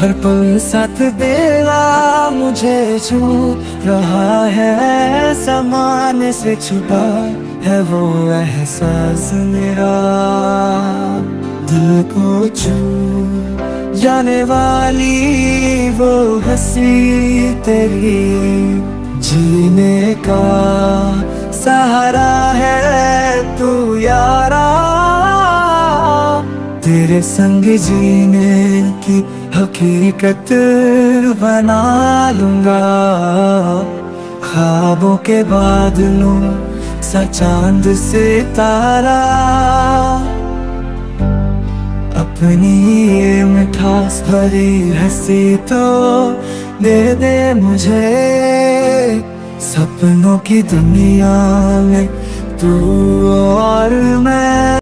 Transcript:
हर पल साथ देना मुझे छू रहा है, सामान से छुपा है वो एहसास मेरा। दिल को छू जाने वाली वो हंसी तेरी, जीने का सहारा है तू यारा। तेरे संग जीने की हकीकत बना लूंगा, ख्वाबों के बादलों सा चांद सितारा। अपनी ये मिठास भरी हंसी तो दे दे मुझे, सपनों की दुनिया में तू और मैं।